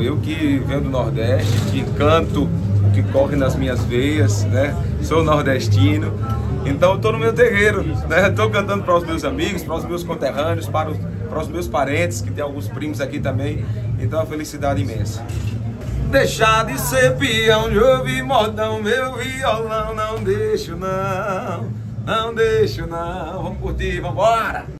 Eu que venho do Nordeste, que canto o que corre nas minhas veias, né? Sou nordestino, então eu tô no meu terreiro, né? Tô cantando para os meus amigos, para os meus conterrâneos, para os meus parentes, que tem alguns primos aqui também. Então é uma felicidade imensa. Deixar de ser peão de ouvir modão, meu violão, não deixo não, não deixo não. Vamos curtir, vamos embora!